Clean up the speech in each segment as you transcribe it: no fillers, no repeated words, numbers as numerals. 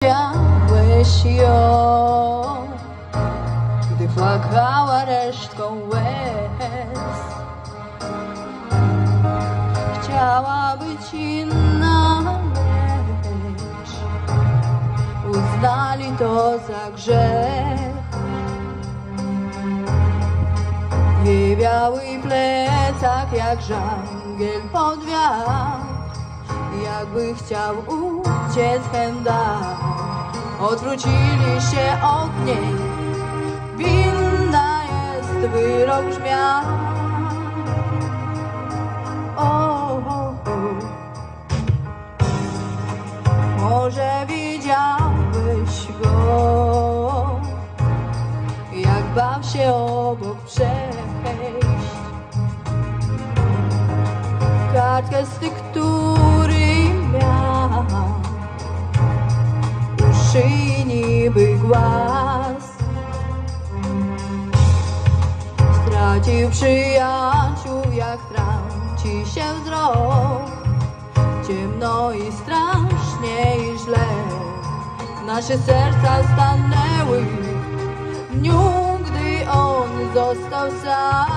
widziałeś ją, gdy płakała resztką łez. Chciałaby ci lecz uznali to za grzech. Jej biały plecak jak żagiel pod wiatr, jakby chciał uciec hen dar. Odwrócili się od niej, winna jest wyrok brzmiał. Może widziałeś go, jak bał się obok przejść. Kartkę z tektury miał u szyi niby głaz. Stracił przyjaciół, jak traci się wzrok. Ciemno i strasznie i źle nasze serca stanęły w dniu, gdy on został sam.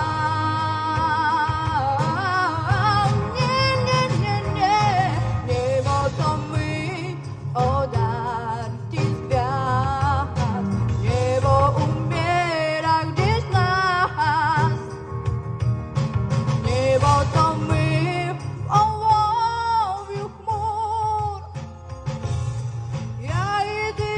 Niebo to my, odarci z gwiazd. Niebo umiera gdzieś nas. Niebo to my w ołowiu chmur. Ja i ty.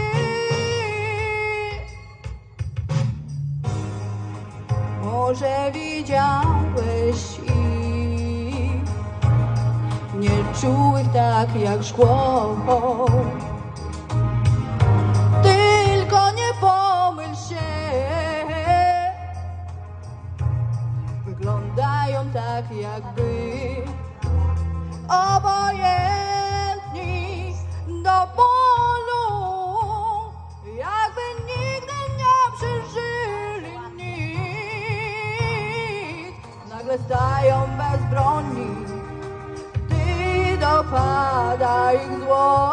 Może widziałeś ich, nie czułych tak jak szkło. Tylko nie pomyl się, wyglądają tak jakby obojętni do bólu, jakby nigdy nie przeżyli nic. Nagle stają bezbronni, gdy dopada ich zło.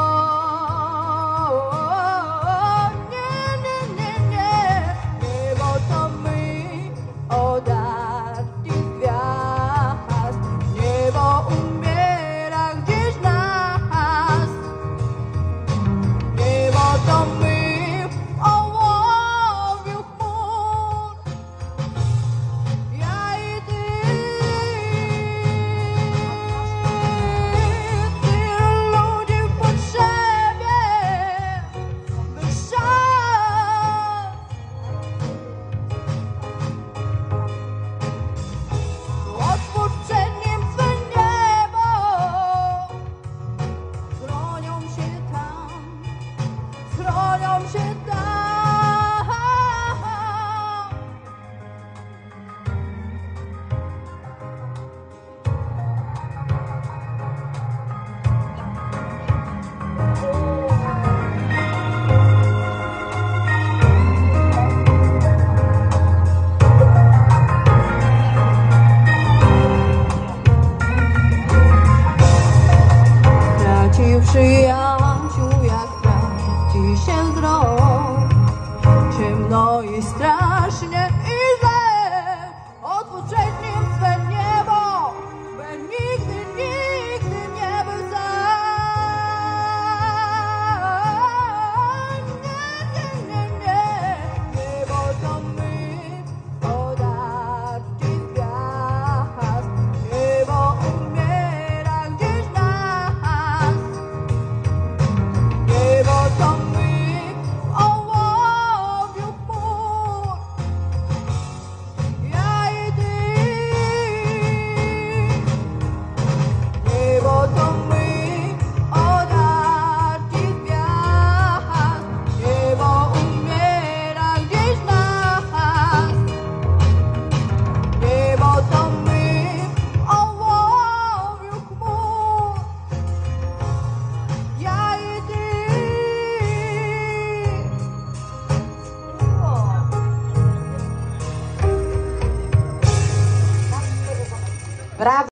Niebo to my, odarci z gwiazd. Niebo umiera gdzieś nas. Niebo to my w ołowiu chmur. Ja i ty. Tylu ludzi w potrzebie, by szans. Otwórz przed nim swe niebo. Chronią się tam, chronią się tam. Stracił przyjaciół, jak traci się wzrok. Ciemno i strasznie